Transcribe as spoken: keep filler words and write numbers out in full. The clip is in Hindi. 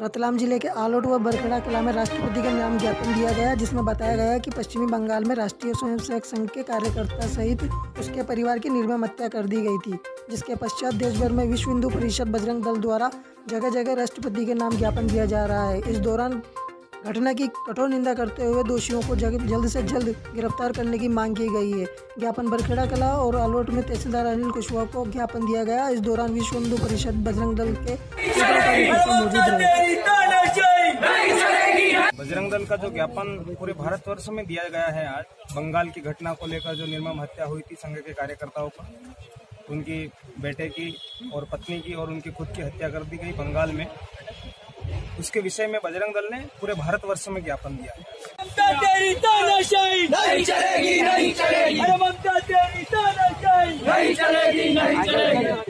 रतलाम जिले के आलोट व बरखेड़ा कला में राष्ट्रपति का नाम ज्ञापन दिया गया, जिसमें बताया गया कि पश्चिमी बंगाल में राष्ट्रीय स्वयंसेवक संघ के कार्यकर्ता सहित उसके परिवार की निर्मम हत्या कर दी गई थी। जिसके पश्चात देश भर में विश्व हिंदू परिषद बजरंग दल द्वारा जगह जगह राष्ट्रपति के नाम ज्ञापन दिया जा रहा है। इस दौरान घटना की कठोर निंदा करते हुए दोषियों को जल्द से जल्द गिरफ्तार करने की मांग की गई है। ज्ञापन बरखेड़ा कला और आलोट में तहसीलदार अनिल कुशवाहा को ज्ञापन दिया गया। इस दौरान विश्व हिंदू परिषद बजरंग दल के मौजूद रहे। बजरंग दल का जो ज्ञापन पूरे भारतवर्ष में दिया गया है, आज बंगाल की घटना को लेकर जो निर्मम हत्या हुई थी संघ के कार्यकर्ताओं पर, उनकी बेटे की और पत्नी की और उनकी खुद की हत्या कर दी गई बंगाल में, उसके विषय में बजरंग दल ने पूरे भारतवर्ष में ज्ञापन दिया है। ममता तेरी तानाशाही नहीं चलेगी, नहीं चलेगी। अरे ममता तेरी तानाशाही नहीं चलेगी, नहीं चलेगी।